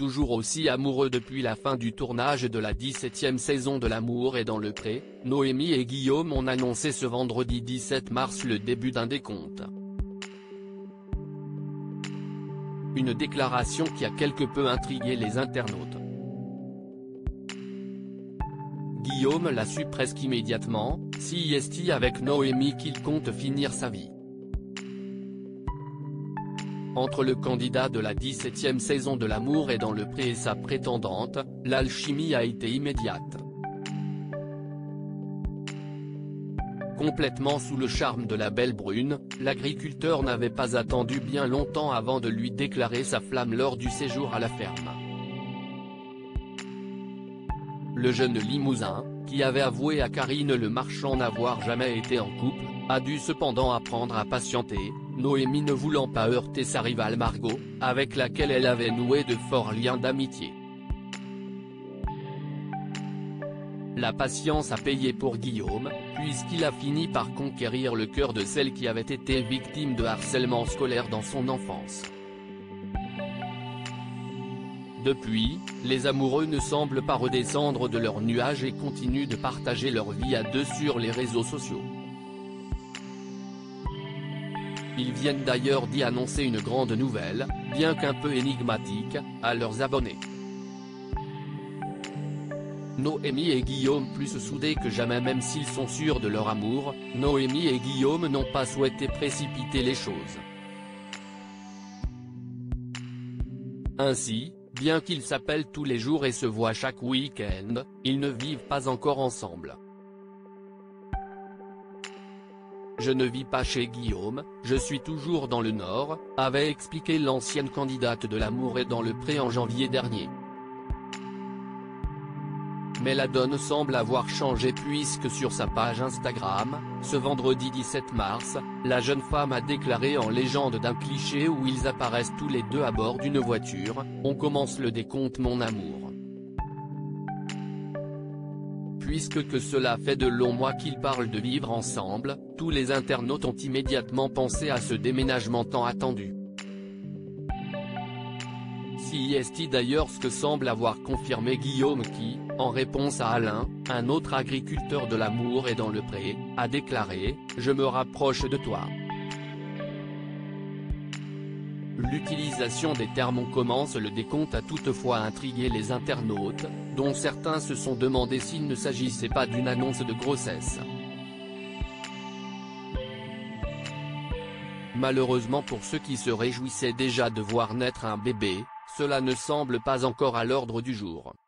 toujours aussi amoureux depuis la fin du tournage de la 17e saison de L'amour est dans le pré, Noémie et Guillaume ont annoncé ce vendredi 17 mars le début d'un décompte. Une déclaration qui a quelque peu intrigué les internautes. Guillaume l'a su presque immédiatement, si est avec Noémie qu'il compte finir sa vie. Entre le candidat de la 17e saison de L'amour est dans le pré et sa prétendante, l'alchimie a été immédiate. Complètement sous le charme de la belle brune, l'agriculteur n'avait pas attendu bien longtemps avant de lui déclarer sa flamme lors du séjour à la ferme. Le jeune Limousin, qui avait avoué à Karine Le Marchand n'avoir jamais été en couple, a dû cependant apprendre à patienter, Noémie ne voulant pas heurter sa rivale Margot, avec laquelle elle avait noué de forts liens d'amitié. La patience a payé pour Guillaume, puisqu'il a fini par conquérir le cœur de celle qui avait été victime de harcèlement scolaire dans son enfance. Depuis, les amoureux ne semblent pas redescendre de leur nuage et continuent de partager leur vie à deux sur les réseaux sociaux. Ils viennent d'ailleurs d'y annoncer une grande nouvelle, bien qu'un peu énigmatique, à leurs abonnés. Noémie et Guillaume plus soudés que jamais. Même s'ils sont sûrs de leur amour, Noémie et Guillaume n'ont pas souhaité précipiter les choses. Ainsi, bien qu'ils s'appellent tous les jours et se voient chaque week-end, ils ne vivent pas encore ensemble. « Je ne vis pas chez Guillaume, je suis toujours dans le Nord », avait expliqué l'ancienne candidate de L'amour est dans le pré en janvier dernier. Mais la donne semble avoir changé puisque sur sa page Instagram, ce vendredi 17 mars, la jeune femme a déclaré en légende d'un cliché où ils apparaissent tous les deux à bord d'une voiture: « On commence le décompte mon amour. Puisque que cela fait de longs mois qu'ils parlent de vivre ensemble, tous les internautes ont immédiatement pensé à ce déménagement tant attendu. Si est d'ailleurs ce que semble avoir confirmé Guillaume qui, en réponse à Alain, un autre agriculteur de L'amour est dans le pré, a déclaré « Je me rapproche de toi ». L'utilisation des termes « on commence le décompte » a toutefois intrigué les internautes, dont certains se sont demandé s'il ne s'agissait pas d'une annonce de grossesse. Malheureusement pour ceux qui se réjouissaient déjà de voir naître un bébé, cela ne semble pas encore à l'ordre du jour.